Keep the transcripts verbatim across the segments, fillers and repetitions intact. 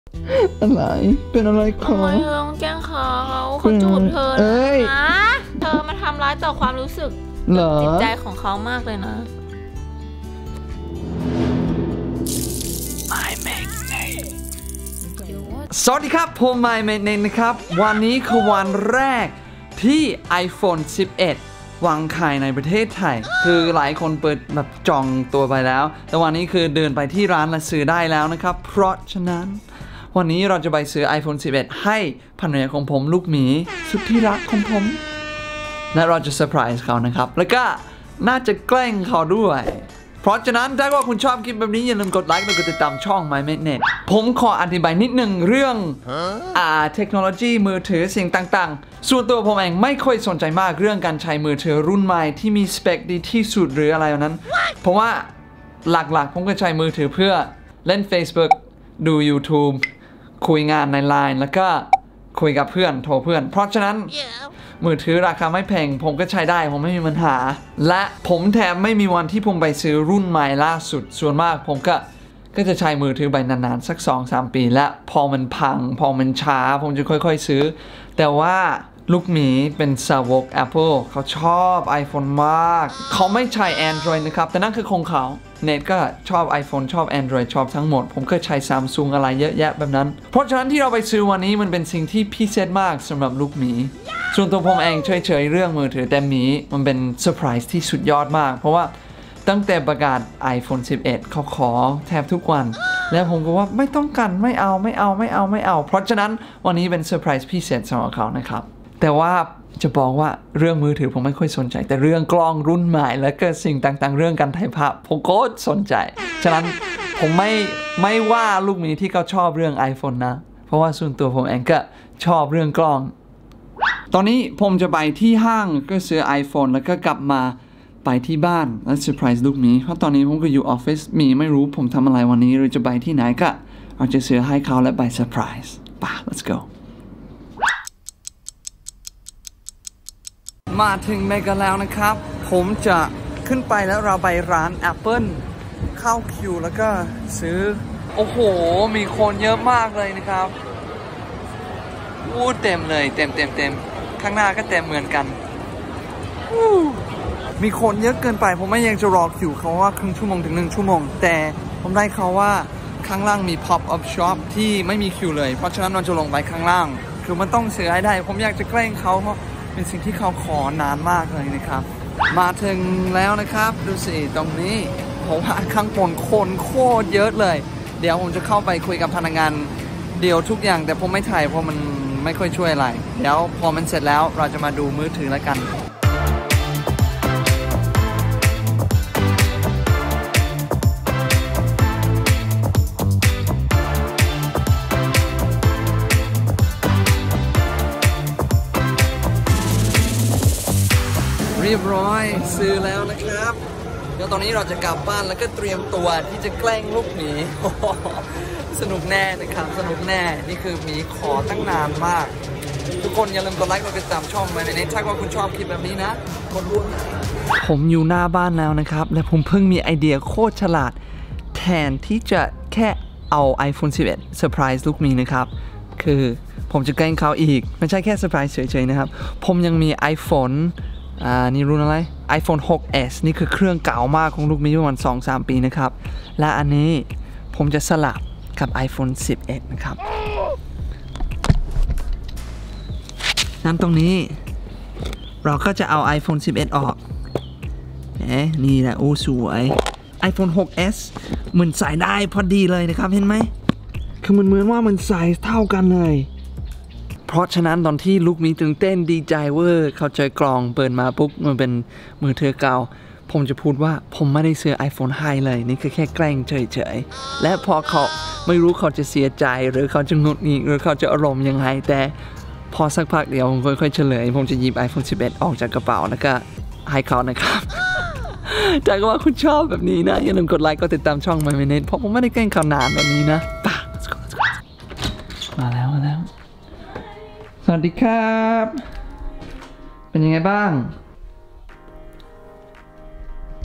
อะไรเป็นอะไรขอทำไมเธอต้องแกล้งเขาเขาจูบเธอนะเธอมาทำร้ายต่อความรู้สึกจิตใจของเขามากเลยนะสวัสดีครับผมไมค์เมนเนนนะครับวันนี้คือวันแรกที่ ไอโฟน สิบเอ็ด วางขายในประเทศไทยคือหลายคนเปิดแบบจองตัวไปแล้วแต่วันนี้คือเดินไปที่ร้านและซื้อได้แล้วนะครับเพราะฉะนั้นวันนี้เราจะไปซื้อ ไอโฟน สิบเอ็ด ให้ภรรยาของผมลูกหมีสุดที่รักของผมและเราจะเซอร์ไพรส์เขานะครับแล้วก็น่าจะแกล้งเขาด้วยเพราะฉะนั้นถ้าว่าคุณชอบคลิปแบบนี้อย่าลืมกดไลค์และกดติดตามช่อง MyMateNet ผมขออธิบายนิดหนึ่งเรื่องอ่าเทคโนโลยีมือถือสิ่งต่างๆส่วนตัวผมเองไม่ค่อยสนใจมากเรื่องการใช้มือถือรุ่นใหม่ที่มีสเปคดีที่สุดหรืออะไรนั้นเพราะว่าหลักๆผมก็ใช้มือถือเพื่อเล่น Facebook ดู YouTube คุยงานใน ไลน์ แล้วก็คุยกับเพื่อนโทรเพื่อนเพราะฉะนั้น yeah. มือถือราคาไม่แพงผมก็ใช้ได้ผมไม่มีปัญหาและผมแถมไม่มีวันที่ผมไปซื้อรุ่นใหม่ล่าสุดส่วนมากผมก็ก็จะใช้มือถือไปนานๆสัก สองสาม ปีและพอมันพังพอมันช้าผมจะค่อยๆซื้อแต่ว่าลูกหมีเป็นสาวก Apple เขาชอบ iPhone มากเขาไม่ใช้ Android นะครับแต่นั่นคือของเขาเน็ตก็ชอบ iPhone ชอบ Android ชอบทั้งหมดผมก็ใช้ Samsung อะไรเยอะแยะแบบนั้นเพราะฉะนั้นที่เราไปซื้อวันนี้มันเป็นสิ่งที่พิเศษมากสำหรับลูกหมีส่วนตัวผมเองเฉยๆเรื่องมือถือแต่หมีมันเป็นเซอร์ไพรส์ที่สุดยอดมากเพราะว่าตั้งแต่ประกาศ ไอโฟน สิบเอ็ด เขาขอแทบทุกวันแล้วผมก็ว่าไม่ต้องกันไม่เอาไม่เอาไม่เอาไม่เอาเพราะฉะนั้นวันนี้เป็นเซอร์ไพรส์พิเศษสำหรับเขานะครับแต่ว่าจะบอกว่าเรื่องมือถือผมไม่ค่อยสนใจแต่เรื่องกล้องรุ่นใหม่และก็สิ่งต่างๆเรื่องการถ่ายภาพผมก็สนใจฉะนั้นผมไม่ไม่ว่าลูกหมีที่เขาชอบเรื่อง iPhone นะเพราะว่าส่วนตัวผมเองก็ชอบเรื่องกล้องตอนนี้ผมจะไปที่ห้างก็ซื้อ iPhone แล้วก็กลับมาไปที่บ้านและเซอร์ไพรส์ลูกหมีเพราะตอนนี้ผมก็อยู่ออฟฟิศหมีไม่รู้ผมทำอะไรวันนี้หรือจะไปที่ไหนก็เราจะซื้อให้เขาและไปเซอร์ไพรส์ป่ะ let's goมาถึงเมกาแล้วนะครับผมจะขึ้นไปแล้วเราไปร้าน Apple เข้าคิวแล้วก็ซื้อโอ้โหมีคนเยอะมากเลยนะครับอู้เต็มเลยเต็มเต็มเต็มข้างหน้าก็เต็มเหมือนกันมีคนเยอะเกินไปผมไม่ยังจะรอคิวเขาว่าครึ่งชั่วโมงถึงหนึ่งชั่วโมงแต่ผมได้เขาว่าข้างล่างมี pop up shop ที่ไม่มีคิวเลยเพราะฉะนั้นเราจะลงไปข้างล่างคือมันต้องซื้อให้ได้ผมอยากจะแกล้งเขาเพราะเป็นสิ่งที่เขาขอนานมากเลยนะครับมาถึงแล้วนะครับดูสิตรงนี้ผมว่าข้างบนคนโคตรเยอะเลยเดี๋ยวผมจะเข้าไปคุยกับพนักงานเดี๋ยวทุกอย่างแต่ผมไม่ถ่ายเพราะมันไม่ค่อยช่วยอะไรเดี๋ยวพอมันเสร็จแล้วเราจะมาดูมือถือแล้วกันเรียบร้อยซื้อแล้วนะครับเดี๋ยวตอนนี้เราจะกลับบ้านแล้วก็เตรียมตัวที่จะแกล้งลูกหมี สนุกแน่นะครับสนุกแน่นี่คือหมีขอตั้งนานมากทุกคนอย่าลืมกดไลค์กดติดตามช่องไว้ในนี้ถ้าว่าคุณชอบคลิปแบบนี้นะกดด้วยผมอยู่หน้าบ้านแล้วนะครับและผมเพิ่งมีไอเดียโคตรฉลาดแทนที่จะแค่เอา ไอโฟน สิบเอ็ด เซอร์ไพรส์ลูกหมีนะครับคือผมจะแกล้งเขาอีกไม่ใช่แค่เซอร์ไพรส์เฉยๆนะครับผมยังมี iPhoneอ่านี่รุ่นอะไร ไอโฟน หกเอส นี่คือเครื่องเก่ามากของลูกมีประมาณ สองสาม ปีนะครับและอันนี้ผมจะสลับกับ ไอโฟน สิบเอ็ด นะครับนั้นตรงนี้เราก็จะเอา ไอโฟน สิบเอ็ด ออกเอ๊ะนี่แหละโอ้สวย ไอโฟน หกเอส เหมือนใส่ได้พอดีเลยนะครับเห็นไหมคือมันเหมือนว่ามันใส่เท่ากันเลยเพราะฉะนั้นตอนที่ลูกมีตื่นเต้นดีใจเวอร์เขาเจอกล่องเปิดมาปุ๊บมันเป็นมือถือเก่าผมจะพูดว่าผมไม่ได้ซื้อ iPhone ให้เลยนี่คือแค่แกล้งเฉยๆและพอเขาไม่รู้เขาจะเสียใจหรือเขาจะงุนงิดหรือเขาจะอารมณ์ยังไงแต่พอสักพักเดียวผมค่อยๆเฉลยผมจะหยิบ ไอโฟน สิบเอ็ด ออกจากกระเป๋าแล้วก็ให้เขานะครับถ้าว่าคุณชอบแบบนี้นะอย่าลืมกดไลค์กดติดตามช่อง MyMateNet เพราะผมไม่ได้แกล้งเขานานแบบนี้นะป่ะมาแล้วมาแล้วสวัสดีครับเป็นยังไงบ้าง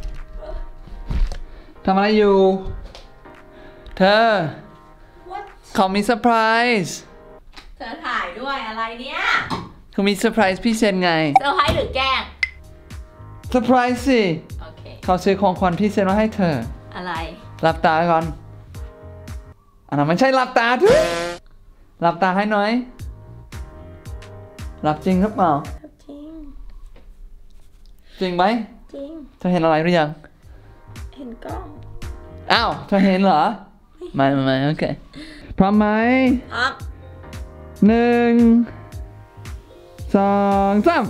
ทำอะไรอยู่เธอเขามีเซอร์ไพรส์เธอถ่ายด้วยอะไรเนี่ยเขามีเซอร์ไพรส์พี่เซนไงเซอร์ไพรส์หรือแกล้งเซอร์ไพรส์สิโอเคเขาซื้อของขวัญพี่เซนมาให้เธออะไรหลับตาก่อนอันนั้นไม่ใช่หลับตาด้วยหลับตาให้หน่อยหลับจริงหรือเปล่าจริงจริงไหมจริงเธอเห็นอะไรหรือยังเห็นกล้องอ้าวเธอเห็นเหรอไม่ไม่ไม่โอเคพร้อมไหมพร้อมหนึ่งสองสาม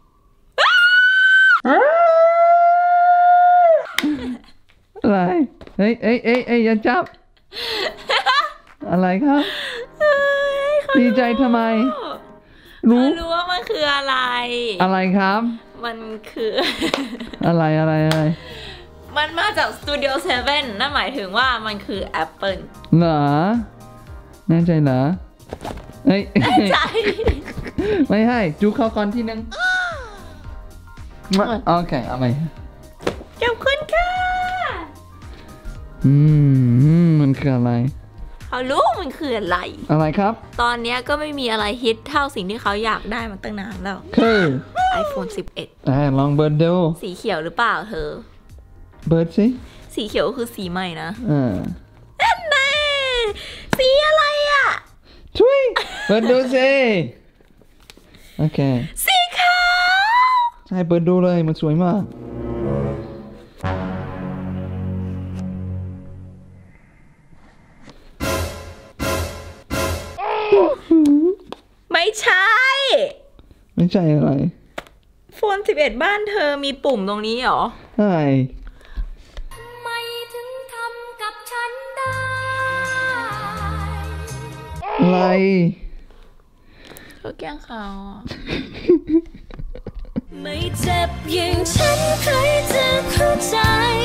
อะไรเฮ้ยเอ้ยเอ้ยเอ้ยอย่าจับอะไรครับดีใจทำไมรู้รู้ว่ามันคืออะไรอะไรครับมันคืออะไรอะไรอะไรมันมาจากสตูดิโอเซเว่นนั่นหมายถึงว่ามันคือแอปเปิลเหรอแน่ใจเหรอเฮ้ยแน่ใจไม่ให้จูเข้าก่อนที่นึงโอเคเอาไปขอบคุณค่ะอืมมันคืออะไรเขารู้มันคืออะไรอะไรครับตอนนี้ก็ไม่มีอะไรฮิตเท่าสิ่งที่เขาอยากได้มาตั้งนานแล้วคือไอโฟน สิบเอ็ดแต่ลองเบิร์ดดูสีเขียวหรือเปล่าเธอเบิร์ดสิสีเขียวคือสีใหม่นะอ่านั่นแน่สีอะไรอ่ะช่วยเบิร์ดดูสิโอเคสีขาวใช่เบิร์ดดูเลยมันสวยมากไม่ใช่ไม่ใช่อะไรโฟนสิบเอ็ดบ้านเธอมีปุ่มตรงนี้เหรอใช่ไม่ถึงทำกับฉันได้อะไรเธอแกล้งเขาไม่เจ็บอย่างฉันใครจะเข้าใจ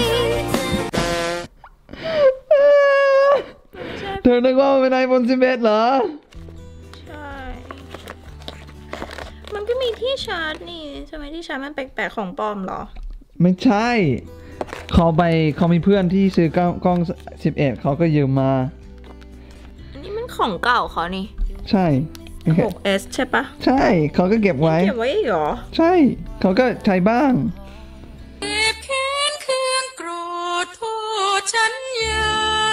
เธอนึกว่าเป็นไอโฟนสิบเอ็ดเหรอมันก็มีที่ชาร์จนี่ใช่ไหมที่ชาร์จมันแปลกๆของปลอมเหรอไม่ใช่เขาไปเขามีเพื่อนที่ซื้อกล้องสิบเอ็ดเขาก็ยืมมาอันนี้มันของเก่าเขานี่ใช่หกเอส ใช่ปะใช่เขาก็เก็บไว้เก็บไว้เหรอใช่เขาก็ใช้บ้างเก็บแค้นเครื่องโกรธโทษฉันใหญ่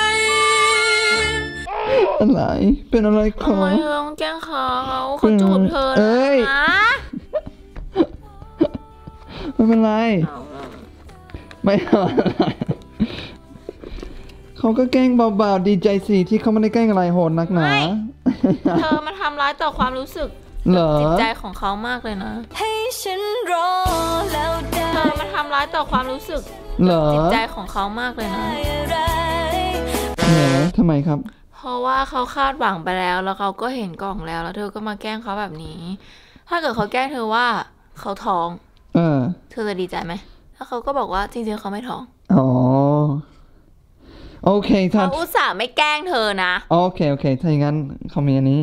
อะไรเป็นอะไรขอทำไมเธอต้องแกล้งเขาเขาจูบเธอนะไม่เป็นไรไม่เอาเขาก็แกล้งเบาๆดีใจสิที่เขาไม่ได้แกล้งอะไรโหดนักหนาเธอมาทำร้ายต่อความรู้สึกจิตใจของเขามากเลยนะให้ฉันรอแล้วได้เธอมาทำร้ายต่อความรู้สึกจิตใจของเขามากเลยนะเหรอทำไมครับเพราะว่าเขาคาดหวังไปแล้วแล้วเขาก็เห็นกล่องแล้วแล้วเธอก็มาแกล้งเขาแบบนี้ถ้าเกิดเขาแกล้งเธอว่าเขาท้องเออเธอจะดีใจไหมถ้าเขาก็บอกว่าจริงๆเขาไม่ท้องอ๋อโอเคถ้าเขาอุตส่าห์ไม่แกล้งเธอนะโอเคโอเคถ้าอย่างนั้นเขามีอันนี้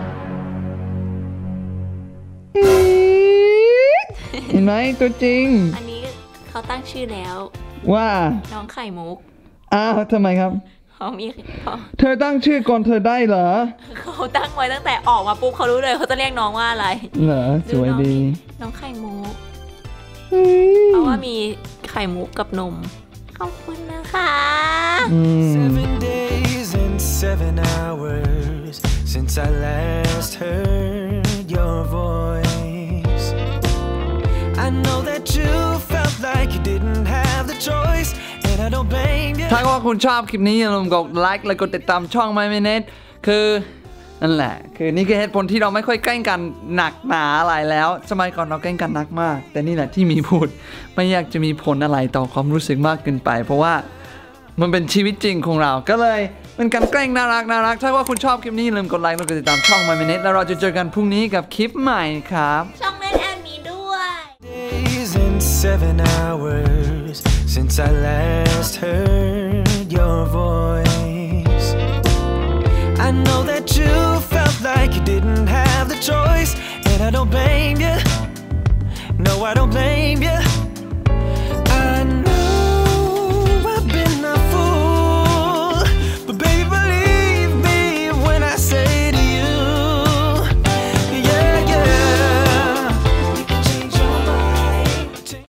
เห็นไหมตัวจริงอันนี้เขาตั้งชื่อแล้วว่าน้องไข่มุกอ้าวทำไมครับเขามีเธอตั้งชื่อก่อนเธอได้เหรอเขาตั้งไว้ตั้งแต่ออกมาปุ๊บเขารู้เลยเขาจะเรียกน้องว่าอะไรเหรอสวยดีน้องไข่มุกเพราะว่ามีไข่มุกกับนมขอบคุณนะคะ Seven days and seven hours since I last heard your voice I know that you felt like you didn't have the choice and I don't blame you ถ้าว่าคุณชอบคลิปนี้อย่าลืมกดไลค์และกดติดตามช่อง My Minute คือนั่นแหละคือนี่คือเหตุผลที่เราไม่ค่อยแกล้งกันหนักหนาอะไรแล้วสมัยก่อนเราแกล้งกันหนักมากแต่นี่แหละที่มีพูดไม่อยากจะมีผลอะไรต่อความรู้สึกมากเกินไปเพราะว่ามันเป็นชีวิตจริงของเราก็เลยเป็นการแกล้งน่ารักน่ารักถ้าว่าคุณชอบคลิปนี้อย่าลืมกดไลค์และกดติดตามช่อง My Minute แล้วเราจะเจอกันพรุ่งนี้กับคลิปใหม่ครับช่องเล่นแอนมีด้วย Days and seven hours since I last heard your voice I know that